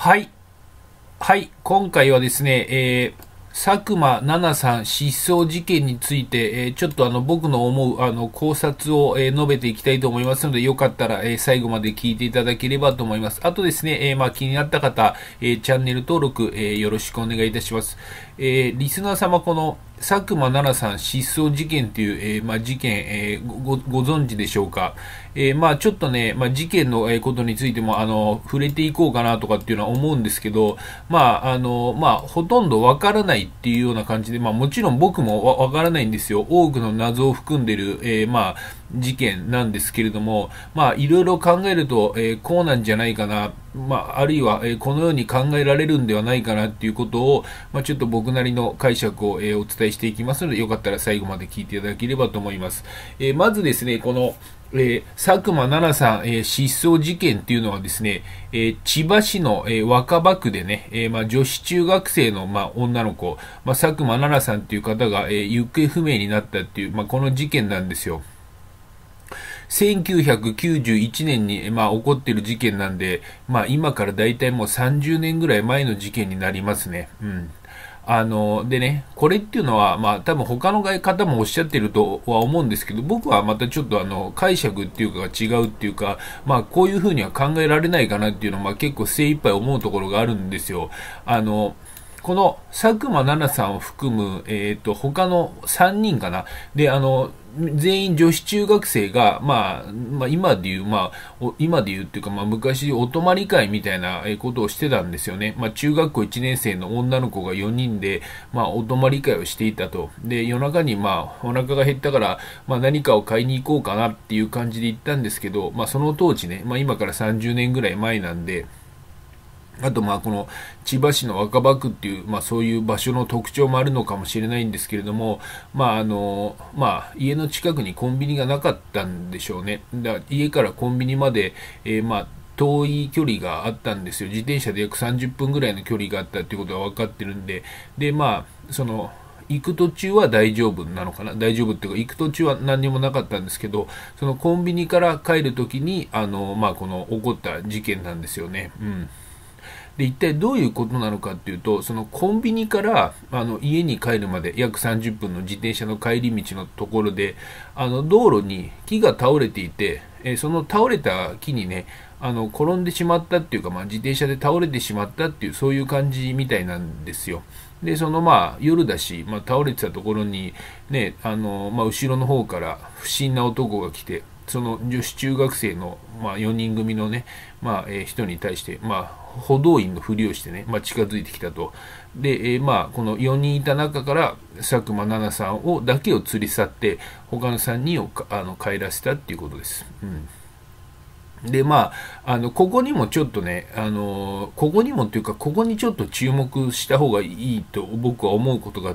はい。はい。今回はですね、佐久間奈々さん失踪事件について、ちょっと僕の思う、考察を、述べていきたいと思いますので、よかったら、最後まで聞いていただければと思います。あとですね、気になった方、チャンネル登録、よろしくお願いいたします。リスナー様、この、佐久間奈々さん失踪事件という、事件、ご存知でしょうか。ちょっとね、事件のことについても、触れていこうかなとかっていうのは思うんですけど、ほとんどわからないっていうような感じで、もちろん僕もわからないんですよ。多くの謎を含んでる、事件なんですけれども、いろいろ考えると、こうなんじゃないかな、あるいは、このように考えられるんではないかなっていうことを、ちょっと僕なりの解釈を、お伝えしていきますので、よかったら最後まで聞いていただければと思います。まずですね、この、佐久間奈々さん、失踪事件っていうのはですね、千葉市の、若葉区でね、女子中学生の、女の子、佐久間奈々さんっていう方が、行方不明になったっていう、この事件なんですよ。1991年に、起こっている事件なんで、今からだいたいもう30年ぐらい前の事件になりますね。うん。でね、これっていうのは、多分他の方もおっしゃってるとは思うんですけど、僕はまたちょっと解釈っていうかが違うっていうか、こういうふうには考えられないかなっていうのは、結構精一杯思うところがあるんですよ。この佐久間奈々さんを含む、他の3人かな。で、全員女子中学生が、今で言う、今で言うっていうか、昔お泊まり会みたいなことをしてたんですよね。中学校1年生の女の子が4人で、お泊まり会をしていたと。で、夜中に、お腹が減ったから、何かを買いに行こうかなっていう感じで行ったんですけど、その当時ね、今から30年ぐらい前なんで、あとこの千葉市の若葉区っていう、そういう場所の特徴もあるのかもしれないんですけれども、家の近くにコンビニがなかったんでしょうね。家からコンビニまで、遠い距離があったんですよ。自転車で約30分ぐらいの距離があったっていうことが分かってるんで、で、行く途中は大丈夫なのかな、大丈夫っていうか、行く途中は何にもなかったんですけど、そのコンビニから帰るときに、この起こった事件なんですよね。うん。で、一体どういうことなのかっていうと、そのコンビニから家に帰るまで約30分の自転車の帰り道のところで、道路に木が倒れていて、その倒れた木にね、転んでしまったっていうか、自転車で倒れてしまったっていう、そういう感じみたいなんですよ。で、夜だし、倒れてたところに、ね、後ろの方から不審な男が来て、その女子中学生の、4人組のね、人に対して、歩道員のふりをしてね、近づいてきたと。で、この4人いた中から佐久間奈々さんだけを連れ去って、他の3人を帰らせたっていうことです。うん。で、ここにもちょっとね、ここにもっていうか、ここにちょっと注目した方がいいと僕は思うことがあって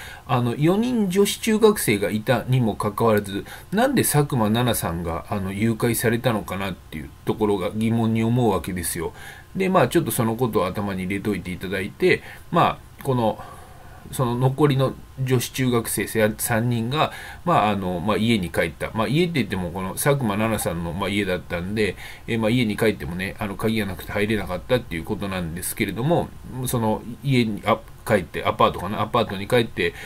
、4人女子中学生がいたにもかかわらず、なんで佐久間奈々さんが、誘拐されたのかなっていうところが疑問に思うわけですよ。で、ちょっとそのことを頭に入れといていただいて、この、その残りの女子中学生3人が、家に帰った。家って言っても、この佐久間奈々さんの、家だったんで、家に帰ってもね、鍵がなくて入れなかったっていうことなんですけれども、その家に、帰って、アパートに帰って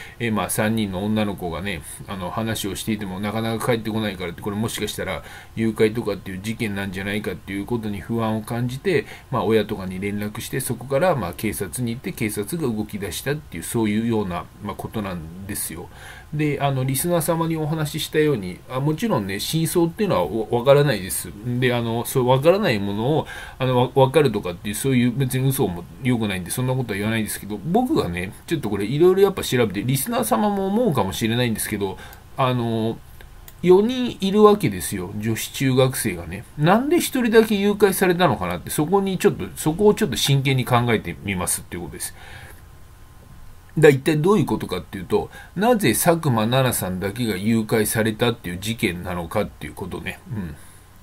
、3人の女の子がね、話をしていてもなかなか帰ってこないからって、これもしかしたら誘拐とかっていう事件なんじゃないかっていうことに不安を感じて、親とかに連絡して、そこから、警察に行って、警察が動き出したっていう、そういうような、ことなんですよ。で、リスナー様にお話ししたように、もちろんね、真相っていうのはわからないです。で、そうわからないものを、わかるとかっていう、そういう別に嘘も良くないんで、そんなことは言わないですけど、僕がね、ちょっとこれいろいろやっぱ調べて、リスナー様も思うかもしれないんですけど、4人いるわけですよ、女子中学生がね。なんで1人だけ誘拐されたのかなって、そこをちょっと真剣に考えてみますっていうことです。一体どういうことかっていうと、なぜ佐久間奈々さんだけが誘拐されたっていう事件なのかっていうことね。うん。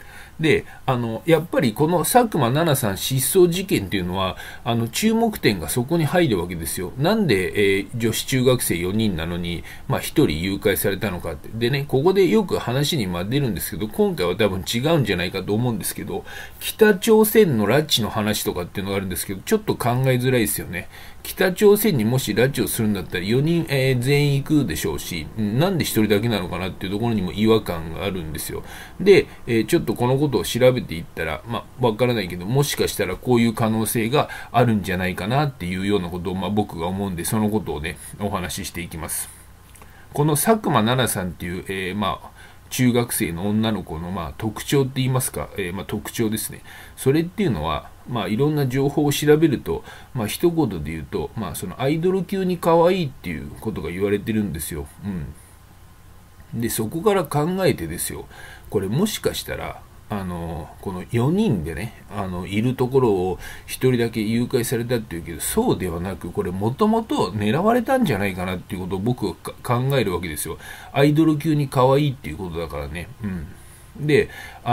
で、やっぱりこの佐久間奈々さん失踪事件っていうのは、注目点がそこに入るわけですよ。なんで、女子中学生4人なのに、まあ1人誘拐されたのかって。でね、ここでよく話に出るんですけど、今回は多分違うんじゃないかと思うんですけど、北朝鮮の拉致の話とかっていうのがあるんですけど、ちょっと考えづらいですよね。北朝鮮にもし拉致をするんだったら4人、全員行くでしょうし、なんで1人だけなのかなっていうところにも違和感があるんですよ。で、ちょっとこのことを調べていったら、わからないけど、もしかしたらこういう可能性があるんじゃないかなっていうようなことを、僕が思うんで、そのことをね、お話ししていきます。この佐久間奈々さんっていう、中学生の女の子の、特徴って言いますか、特徴ですね。それっていうのは、いろんな情報を調べると、一言で言うと、そのアイドル級に可愛いっていうことが言われてるんですよ。で、そこから考えてですよ、これもしかしたら、この4人でね、いるところを1人だけ誘拐されたっていうけど、そうではなく、これもともと狙われたんじゃないかなっていうことを僕は考えるわけですよ。アイドル級に可愛いっていうことだからね。で、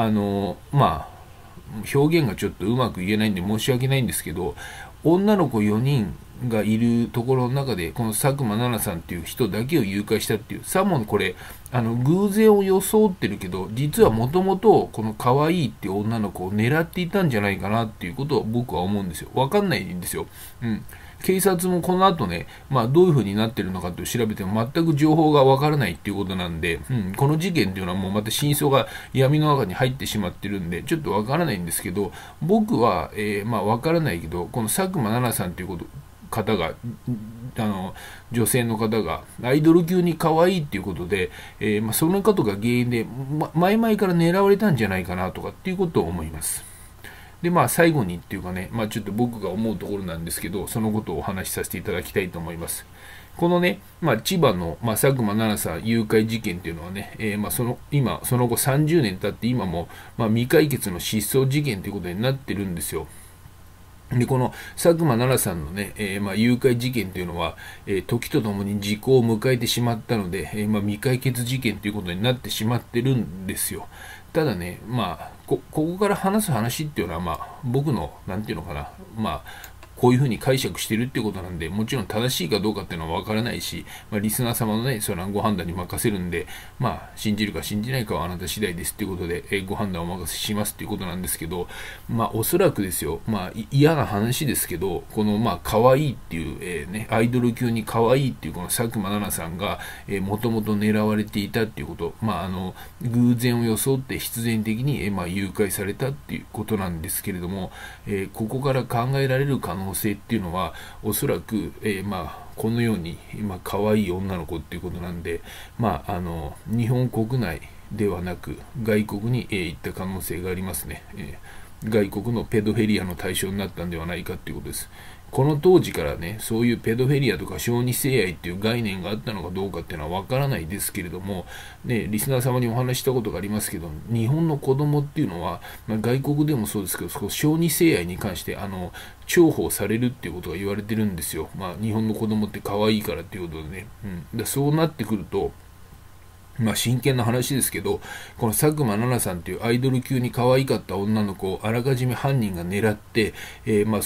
表現がちょっとうまく言えないんで申し訳ないんですけど、女の子4人がいるところの中で、この佐久間奈々さんっていう人だけを誘拐したっていう、さもこれ、偶然を装ってるけど、実はもともとこの可愛いっていう女の子を狙っていたんじゃないかなっていうことを僕は思うんですよ。わかんないんですよ。警察もこの後ね、どういう風になってるのかって調べても全く情報がわからないっていうことなんで、この事件っていうのはもうまた真相が闇の中に入ってしまってるんで、ちょっとわからないんですけど、僕は、わからないけど、この佐久間奈々さんっていう方が、女性の方がアイドル級に可愛いっていうことで、そのことが原因で、前々から狙われたんじゃないかなとかっていうことを思います。で、最後にっていうかね、ちょっと僕が思うところなんですけど、そのことをお話しさせていただきたいと思います。このね、千葉の、佐久間奈々さん誘拐事件っていうのはね、その後30年経って今も、未解決の失踪事件ということになってるんですよ。で、この佐久間奈々さんのね、誘拐事件というのは、時とともに時効を迎えてしまったので、未解決事件ということになってしまってるんですよ。ただね、ここから話す話っていうのは、僕の、なんていうのかな、こういうふうに解釈してるってことなんで、もちろん正しいかどうかっていうのはわからないし、リスナー様のね、そのご判断に任せるんで、信じるか信じないかはあなた次第ですっていうことで、ご判断をお任せしますっていうことなんですけど、おそらくですよ、嫌な話ですけど、この可愛いっていう、アイドル級に可愛いっていうこの佐久間奈々さんが、もともと狙われていたっていうこと、偶然を装って必然的に、誘拐されたっていうことなんですけれども、ここから考えられる可能性っていうのはおそらく、このように可愛い女の子っていうことなんで、日本国内ではなく外国に、行った可能性がありますね。外国のペドフェリアの対象になったんではないかということです。この当時からね、そういうペドフェリアとか小児性愛っていう概念があったのかどうかっていうのはわからないですけれども、ね、リスナー様にお話したことがありますけど、日本の子供っていうのは、外国でもそうですけど、小児性愛に関して重宝されるっていうことが言われてるんですよ。日本の子供って可愛いからっていうことでね。そうなってくると、真剣な話ですけど、この佐久間奈々さんというアイドル級に可愛かった女の子をあらかじめ犯人が狙って、例えば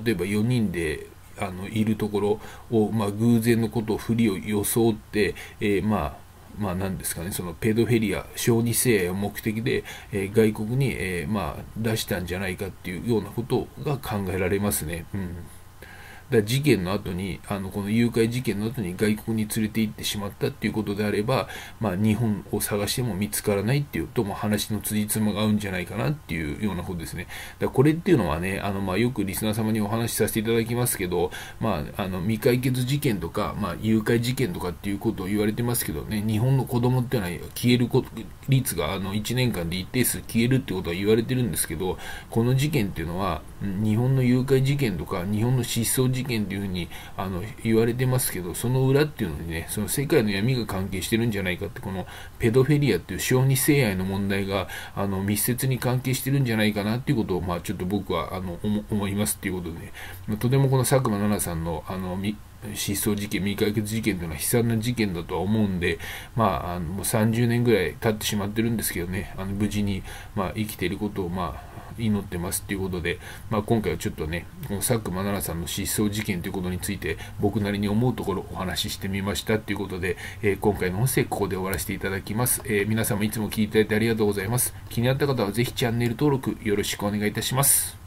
4人でいるところを、偶然のことを振りを装って、なんですかね、そのペドフェリア、小児性愛を目的で、外国に、出したんじゃないかっていうようなことが考えられますね。事件の後にこの誘拐事件の後に外国に連れて行ってしまったっていうことであれば、日本を探しても見つからないっていうとも話の辻褄が合うんじゃないかなっていうようなことですね。これっていうのはね、よくリスナー様にお話しさせていただきますけど、未解決事件とか、誘拐事件とかっていうことを言われてますけどね、日本の子供っていうのは消える率が1年間で一定数消えるってことは言われてるんですけど、この事件っていうのは日本の誘拐事件とか日本の失踪事件っていうふうに言われてますけど、その裏っていうのにね、その世界の闇が関係してるんじゃないかって、このペドフェリアっていう小児性愛の問題が密接に関係してるんじゃないかなっていうことをちょっと僕は思いますっていうことで、ね、とてもこの佐久間奈々さんの失踪事件、未解決事件というのは悲惨な事件だとは思うんで、もう30年ぐらい経ってしまってるんですけどね、無事に、生きていることを、祈ってますっていうことで、今回はちょっとね、この佐久間奈々さんの失踪事件ということについて、僕なりに思うところをお話ししてみましたっていうことで、今回の音声、ここで終わらせていただきます。皆様いつも聞いていただいてありがとうございます。気になった方はぜひチャンネル登録よろしくお願いいたします。